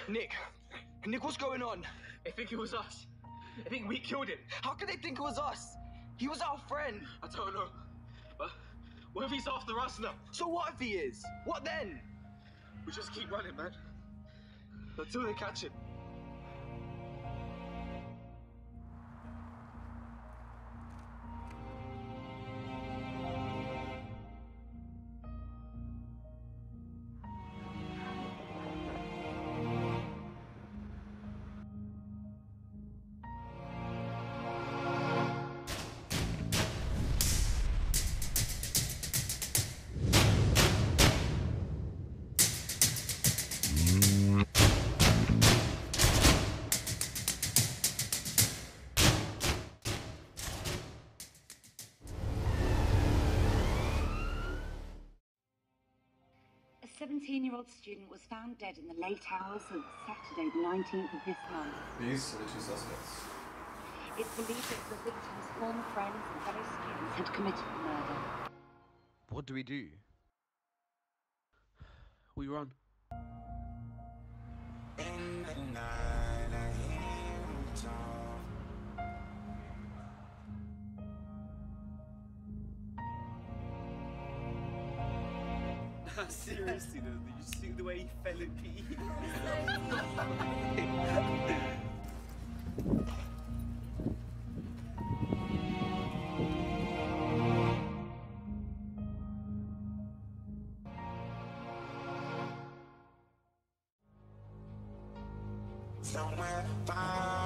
Nick, what's going on? They think it was us. They think we killed him. How can they think it was us? He was our friend. I don't know. But what if he's after us now? So what if he is? What then? We just keep running, man. Until they catch him. A 17-year-old student was found dead in the late hours of Saturday, the 19th of this month. These are the two suspects. It's believed that the victim's former friends and fellow students had committed the murder. What do we do? We run. In the night, I hear you talk. Seriously though, did you see the way he fell in pee? Somewhere far